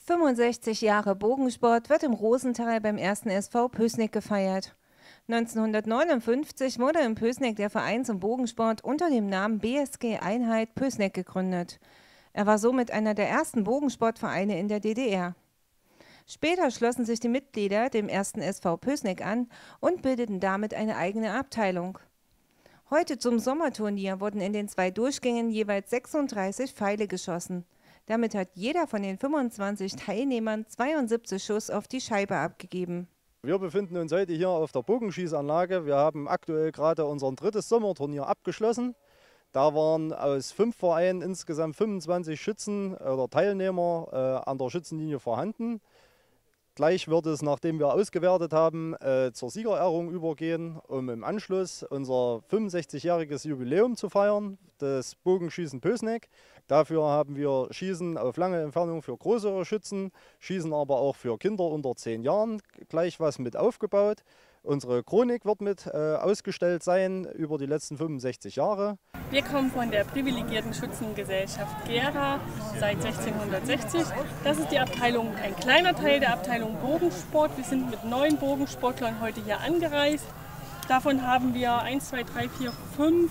65 Jahre Bogensport wird im Rosental beim 1. SV Pößneck gefeiert. 1959 wurde in Pößneck der Verein zum Bogensport unter dem Namen BSG Einheit Pößneck gegründet. Er war somit einer der ersten Bogensportvereine in der DDR. Später schlossen sich die Mitglieder dem 1. SV Pößneck an und bildeten damit eine eigene Abteilung. Heute zum Sommerturnier wurden in den 2 Durchgängen jeweils 36 Pfeile geschossen. Damit hat jeder von den 25 Teilnehmern 72 Schuss auf die Scheibe abgegeben. Wir befinden uns heute hier auf der Bogenschießanlage. Wir haben aktuell gerade unser 3. Sommerturnier abgeschlossen. Da waren aus 5 Vereinen insgesamt 25 Schützen oder Teilnehmer an der Schützenlinie vorhanden. Gleich wird es, nachdem wir ausgewertet haben, zur Siegerehrung übergehen, um im Anschluss unser 65-jähriges Jubiläum zu feiern, das Bogenschießen Pößneck. Dafür haben wir Schießen auf lange Entfernung für größere Schützen, Schießen aber auch für Kinder unter 10 Jahren gleich was mit aufgebaut. Unsere Chronik wird mit ausgestellt sein über die letzten 65 Jahre. Wir kommen von der privilegierten Schützengesellschaft Gera seit 1660. Das ist die Abteilung, ein kleiner Teil der Abteilung Bogensport. Wir sind mit 9 Bogensportlern heute hier angereist. Davon haben wir 1, 2, 3, 4, 5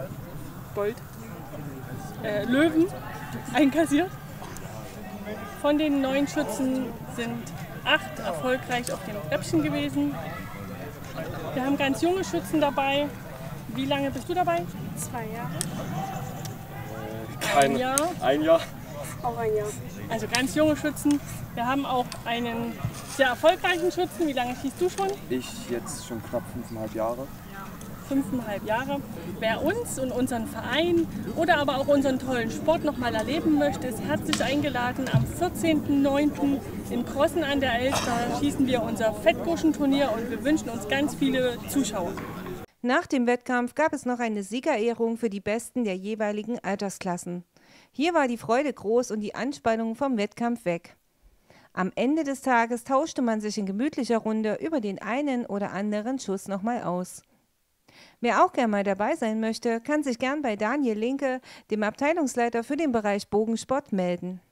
Löwen einkassiert. Von den 9 Schützen sind 8 erfolgreich auf dem Treppchen gewesen. Wir haben ganz junge Schützen dabei. Wie lange bist du dabei? 2 Jahre. Ein Jahr. Ein Jahr. Auch ein Jahr. Also ganz junge Schützen. Wir haben auch einen sehr erfolgreichen Schützen. Wie lange schießt du schon? Ich jetzt schon knapp 5,5 Jahre. 5,5 Jahre. Wer uns und unseren Verein oder aber auch unseren tollen Sport noch mal erleben möchte, ist herzlich eingeladen. Am 14.09. in Krossen an der Elster schießen wir unser Fettgurschenturnier und wir wünschen uns ganz viele Zuschauer. Nach dem Wettkampf gab es noch eine Siegerehrung für die Besten der jeweiligen Altersklassen. Hier war die Freude groß und die Anspannung vom Wettkampf weg. Am Ende des Tages tauschte man sich in gemütlicher Runde über den einen oder anderen Schuss nochmal aus. Wer auch gern mal dabei sein möchte, kann sich gern bei Daniel Linke, dem Abteilungsleiter für den Bereich Bogensport, melden.